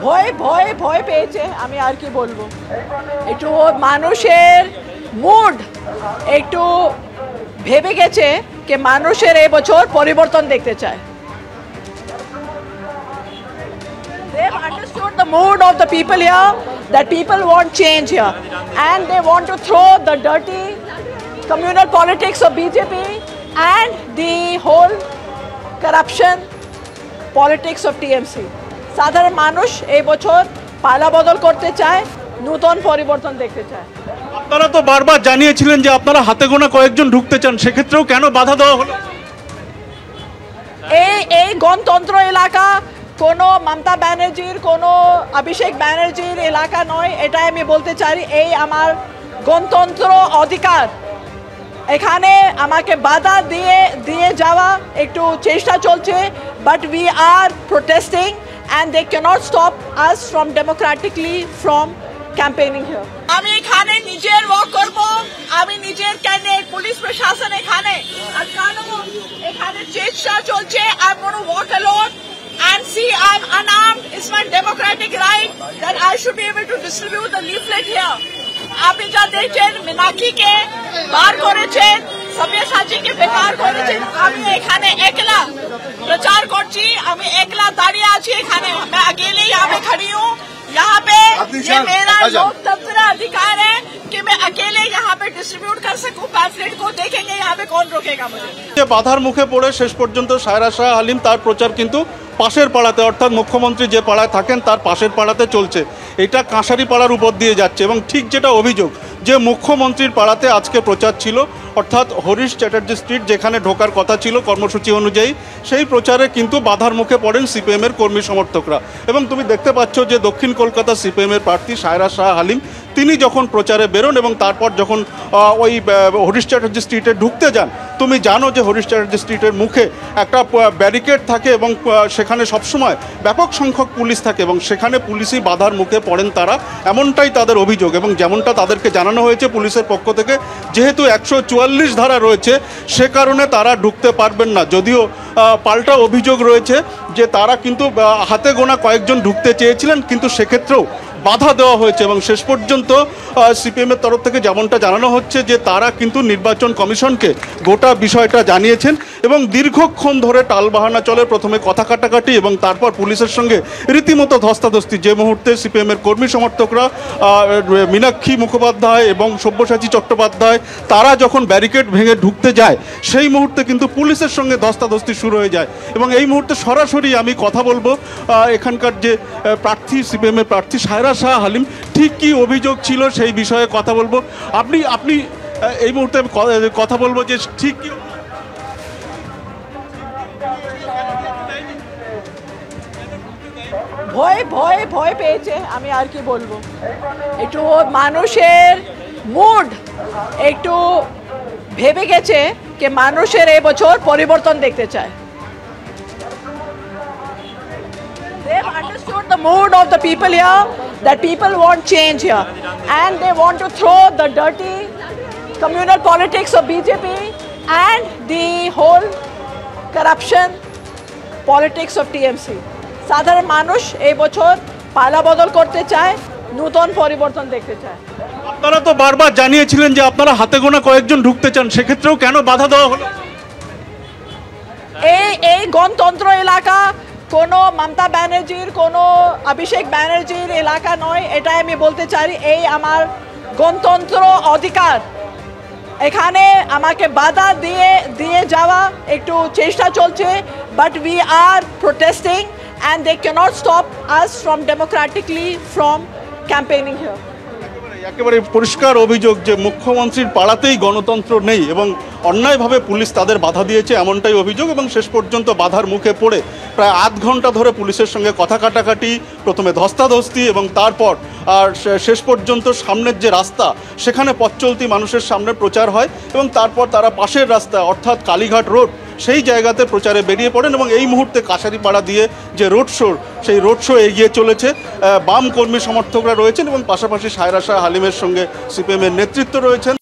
ভয় ভয় ভয় পেয়েছে। আমি আর কি বলবো, একটু মানুষের মুড একটু ভেবে গেছে যে মানুষের এই বছর পরিবর্তন দেখতে চায়। They've understood the mood of the people here, that people want change here, and they want to throw the dirty communal politics of BJP and the whole corruption politics of TMC. সাধারণ মানুষ এই বছর পালা বদল করতে চায়, নতুন পরিবর্তন দেখতে চায়। আপনারা তো বারবার জানিয়েছিলেন যে আপনারা হাতে গোনা কয়েকজন ঢুকতে চান, সেক্ষেত্রেও কেন বাধা দেওয়া হলো? এই গণতন্ত্র এলাকা কোনো মমতা ব্যানার্জির, কোনো অভিষেক ব্যানার্জির এলাকা নয়, এটাই আমি বলতে চাই। এই আমার গণতন্ত্র অধিকার, এখানে আমাকে বাধা দিয়ে যাওয়া একটু চেষ্টা চলছে, but we are protesting and they cannot stop us from democratically from campaigning here. আমি এখানে নিজের ওয়াক করব, আমি নিজের ক্যান্ডিডেট, পুলিশ প্রশাসন এখানে আটকানো, এখানে চেষ্টা চলছে। I'm going to walk alone and see I'm unarmed. It's my democratic right that I should be able to distribute the leaflet here. আপনি যা দেখছেন, মিনাক্ষীকে বার করেছেন, সব্যসাচীকে বেকার করেছেন, আমি এখানে একলা प्रचार करছি, আমি একলা দাঁড়িয়ে আছি এখানে। मैं अकेले यहाँ पे खड़ी हूँ। यहाँ पे ये मेरा लोकतंत्र अधिकार है कि मैं अकेले यहाँ पे डिस्ट्रीब्यूट कर सकूँ पैम्फलेट को। देखेंगे यहाँ पे कौन रोकेगा मुझे। বাধার মুখে পড়ে শেষ পর্যন্ত সায়রা শাহ হালিম তার প্রচার কিন্তু পাশের পাড়াতে, অর্থাৎ মুখ্যমন্ত্রী যে পাড়ায় থাকেন তার পাশের পাড়াতে চলছে। এটা কাঁসারি পাড়ার উপর দিয়ে যাচ্ছে এবং ঠিক যেটা অভিযোগ যে মুখ্যমন্ত্রীর পাড়াতে আজকে প্রচার ছিল, অর্থাৎ হরিশ চ্যাটার্জি স্ট্রিট যেখানে ঢোকার কথা ছিল কর্মসূচি অনুযায়ী, সেই প্রচারে কিন্তু বাধার মুখে পড়েন সিপিএমের কর্মী সমর্থকরা। এবং তুমি দেখতে পাচ্ছ যে দক্ষিণ কলকাতা সিপিএমের প্রার্থী সায়রা শাহ হালিম তিনি যখন প্রচারে বেরোন এবং তারপর যখন ওই হরিশ চ্যাটার্জি স্ট্রিটে ঢুকতে যান, তুমি জানো যে হরিশ চ্যাটার্জি স্ট্রিটের মুখে একটা ব্যারিকেড থাকে এবং সেখানে সবসময় ব্যাপক সংখ্যক পুলিশ থাকে এবং সেখানে পুলিশই বাধার মুখে পড়েন তারা, এমনটাই তাদের অভিযোগ। এবং যেমনটা তাদেরকে জানানো হয়েছে পুলিশের পক্ষ থেকে, যেহেতু 144 ধারা রয়েছে সে কারণে তারা ঢুকতে পারবেন না। যদিও পাল্টা অভিযোগ রয়েছে যে তারা কিন্তু হাতে গোনা কয়েকজন ঢুকতে চেয়েছিলেন, কিন্তু সেক্ষেত্রেও বাধা দেওয়া হয়েছে। এবং শেষ পর্যন্ত সিপিএমের তরফ থেকে যেমনটা জানানো হচ্ছে যে তারা কিন্তু নির্বাচন কমিশনকে গোটা বিষয়টা জানিয়েছেন এবং দীর্ঘক্ষণ ধরে টালবাহানা চলে। প্রথমে কথা কাটাকাটি এবং তারপর পুলিশের সঙ্গে রীতিমতো ধস্তাধস্তি। যে মুহূর্তে সিপিএমের কর্মী সমর্থকরা মীনাক্ষী মুখোপাধ্যায় এবং সব্যসাচী চট্টোপাধ্যায় তারা যখন ব্যারিকেড ভেঙে ঢুকতে যায়, সেই মুহূর্তে কিন্তু পুলিশের সঙ্গে ধস্তাধস্তি শুরু হয়ে যায়। এবং এই মুহূর্তে সরাসরি আমি কথা বলবো এখানকার যে প্রার্থী, সিপিএমের প্রার্থী সায়রা শাহ হালিম, ঠিক কী অভিযোগ ছিল সেই বিষয়ে কথা বলবো। আপনি এই মুহূর্তে কথা বলবো যে ঠিক কি ভয় ভয় ভয় পেয়েছে। আমি আর কি বলবো, একটু মানুষের মুড একটু ভেবে গেছে যে মানুষের এই বছর পরিবর্তন দেখতে চায়। They've understood the mood of the people here, that people want change here, and they want to throw the dirty communal politics of BJP and the whole corruption politics of TMC. সাধারণ মানুষ এই বছর পালা বদল করতে চায়, নতুন পরিবর্তন দেখতে চায়। আপনারা তো বারবার জানিয়েছিলেন যে আপনারা হাতে গোনা কয়েকজন ঢুকতে চান, সেক্ষেত্রেও কেন বাধা দেওয়া হলো? এই গণতন্ত্র এলাকা কোনো মমতা ব্যানার্জির, কোনো অভিষেক ব্যানার্জির এলাকা নয়, এটাই আমি বলতে চাই। এই আমার গণতন্ত্র অধিকার, এখানে আমাকে বাধা দিয়ে যাওয়া একটু চেষ্টা চলছে, but we are protesting and they cannot stop us from democratically from campaigning here. একেবারে পরিষ্কার অভিযোগ যে মুখ্যমন্ত্রীর পাড়াতেই গণতন্ত্র নেই এবং অন্যায়ভাবে পুলিশ তাদের বাধা দিয়েছে, এমনটাই অভিযোগ। এবং শেষ পর্যন্ত বাধার মুখে পড়ে প্রায় আধ ঘন্টা ধরে পুলিশের সঙ্গে কথা কাটাকাটি, প্রথমে ধস্তাধস্তি এবং তারপর শেষ পর্যন্ত সামনের যে রাস্তা সেখানে পথ চলতি মানুষের সামনে প্রচার হয় এবং তারপর তারা পাশের রাস্তা অর্থাৎ কালীঘাট রোড সেই জায়গাতে প্রচারে বেরিয়ে পড়েন। এবং এই মুহূর্তে কাছারিপাড়া দিয়ে যে রোড শো, সেই রোড শো এগিয়ে চলেছে। বাম কর্মী সমর্থকরা রয়েছেন এবং পাশাপাশি সায়রা শাহ হালিমের সঙ্গে সিপিএমের নেতৃত্ব রয়েছেন।